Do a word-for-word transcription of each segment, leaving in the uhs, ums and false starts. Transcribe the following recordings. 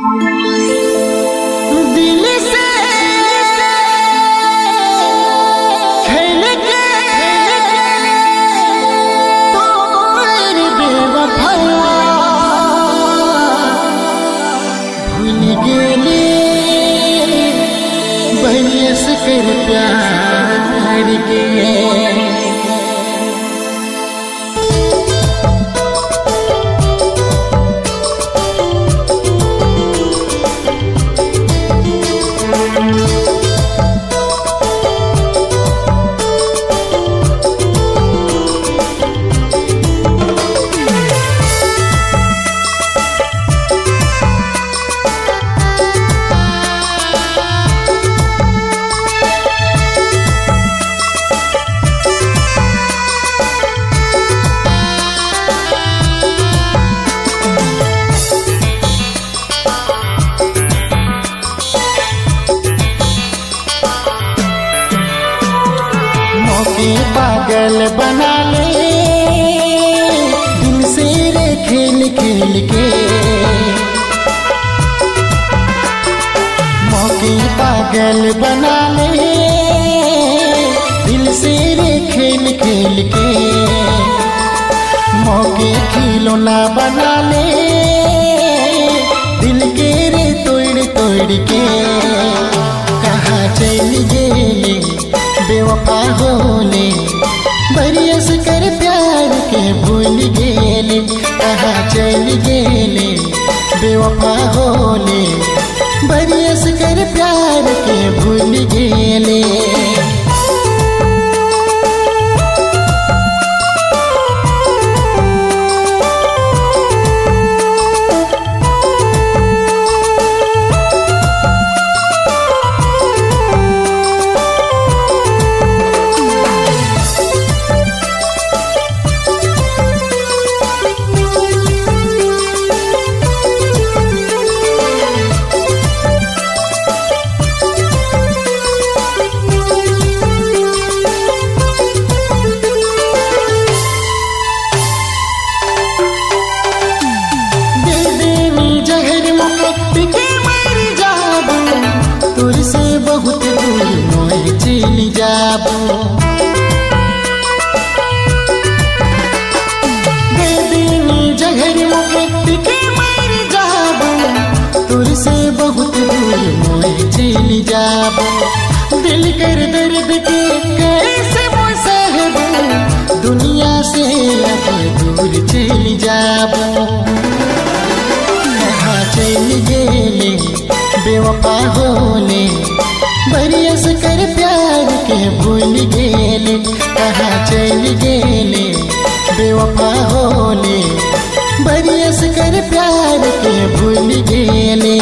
कर प्यार के पागल बना ले दिल से रे खेल खेल के, मौके पागल बना ले दिल से रे खेल खेल के, मौके खिलौना बना ले दिल के रे तोड़ तोड़ के। कहाँ चली गेली बेवफा होले बरियस कर प्यार के भूल गेले, कहाँ चल गेले बेवफा होले बरियस कर प्यार के भूल गेले। बहुत दूर मोर चली जाबो दे दीनी जहर मुके के मर जाबो, तुर से बहुत दूर मोर चली जाबो। दिल कर दर्द के कैसे मुसहबो दुनिया से अब दूर चली जाबो। कहाँ चली गेले बेवफा होले बरियस कर प्यार के भूल गेले, कहाँ चल गेले बेवफा होले बरियस कर प्यार के भूल गेले।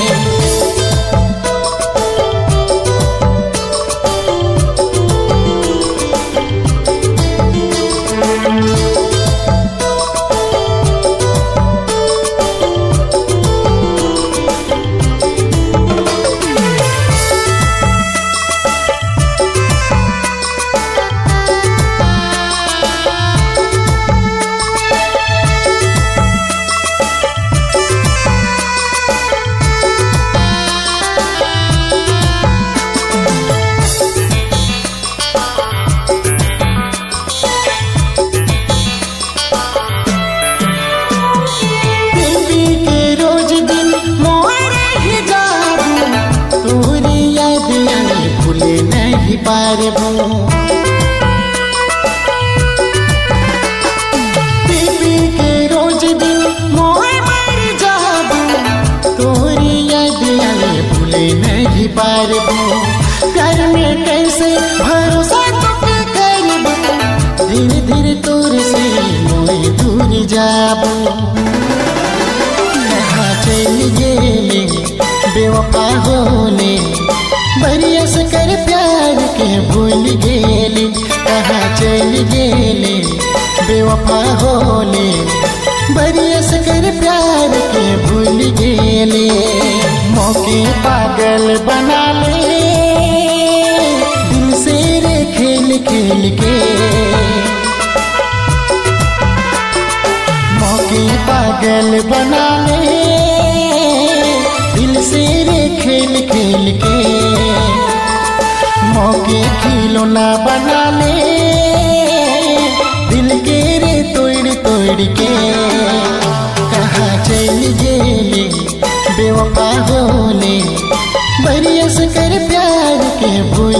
पारबो पी के रोज दिन मोए मर जाबो, तोरी याद आए भूले नहीं पारबो। घर में कैसे भरोसा तो करबो, धीरे धीरे तोर से मोए दूर जाबो। कहाँ चल गेले बेवफा होले बरियस कर प्यार के भूल गेले, कहाँ चल गेले बेवफा होले बरियस कर प्यार के भूल गेले। मौके पागल बना ले दिल से रे खेल खेल के, मौके पागल बना ले क्यों ना बना ले दिल के रे तोड़ तोड़ के। कहाँ चल गेले बेवफा होले बरियस कर प्यार के भूल